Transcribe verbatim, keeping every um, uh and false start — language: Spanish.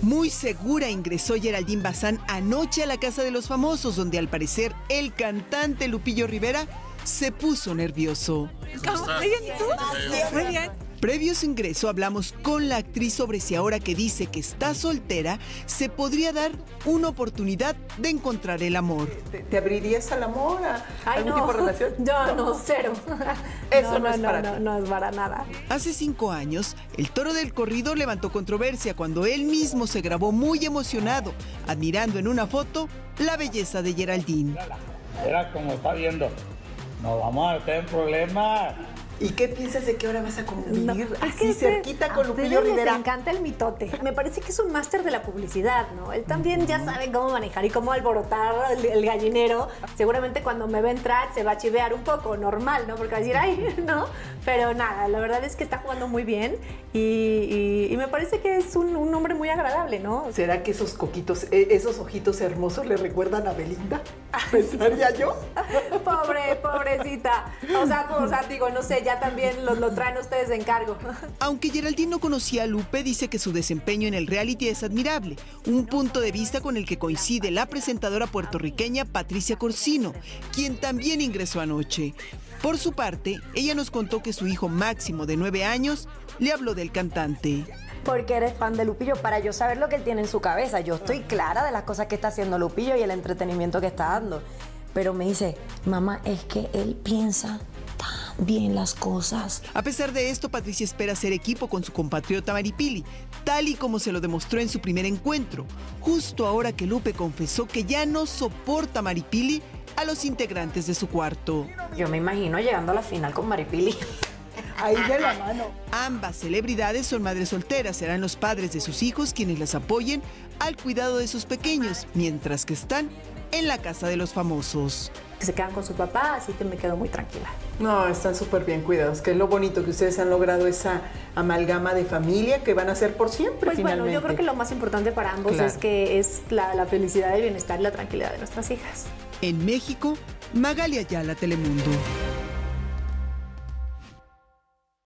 Muy segura ingresó Geraldine Bazán anoche a la Casa de los Famosos, donde al parecer el cantante Lupillo Rivera se puso nervioso. ¿Cómo? Muy bien, ¿y tú? Muy bien. Previo a su ingreso hablamos con la actriz sobre si ahora que dice que está soltera, se podría dar una oportunidad de encontrar el amor. ¿Te, te abrirías al amor, a Ay, algún no. tipo de relación? Yo no, cero. Eso no, no es no, para no, ti. no, no es para nada. Hace cinco años, el toro del corrido levantó controversia cuando él mismo se grabó muy emocionado, admirando en una foto la belleza de Geraldine. Era como está viendo, nos vamos a meter en problemas. ¿Y qué piensas de que ahora vas a convivir No, así es que cerquita a con ustedes Lupillo les Rivera? encanta el mitote. Me parece que es un máster de la publicidad, ¿no? Él también ya sabe cómo manejar y cómo alborotar el, el gallinero. Seguramente cuando me ve entrar se va a chivear un poco, normal, ¿no? Porque va a decir, ay, ¿no? Pero nada, la verdad es que está jugando muy bien y, y, y me parece que es un, un hombre muy agradable, ¿no? ¿Será que esos coquitos, eh, esos ojitos hermosos le recuerdan a Belinda? ¿Pensaría yo? Pobre, pobrecita. O sea, o sea, digo, no sé, ya también los lo traen ustedes de encargo. Aunque Geraldine no conocía a Lupe, dice que su desempeño en el reality es admirable, un punto de vista con el que coincide la presentadora puertorriqueña Patricia Corsino, quien también ingresó anoche. Por su parte, ella nos contó que su hijo Máximo, de nueve años, le habló del cantante. Porque eres fan de Lupillo, para yo saber lo que él tiene en su cabeza. Yo estoy clara de las cosas que está haciendo Lupillo y el entretenimiento que está dando. Pero me dice, mamá, es que él piensa tan bien las cosas. A pesar de esto, Patricia espera hacer equipo con su compatriota Maripili, tal y como se lo demostró en su primer encuentro, justo ahora que Lupe confesó que ya no soporta a Maripili a los integrantes de su cuarto. Yo me imagino llegando a la final con Maripili. Ahí de la mano. Ambas celebridades son madres solteras, serán los padres de sus hijos quienes las apoyen al cuidado de sus pequeños, mientras que están en la Casa de los Famosos. Que se quedan con su papá, así que me quedo muy tranquila. No, están súper bien cuidados, que es lo bonito que ustedes han logrado esa amalgama de familia que van a ser por siempre, Pues finalmente. bueno, yo creo que lo más importante para ambos Claro. es que es la, la felicidad, el bienestar y la tranquilidad de nuestras hijas. En México, Magali Ayala, Telemundo.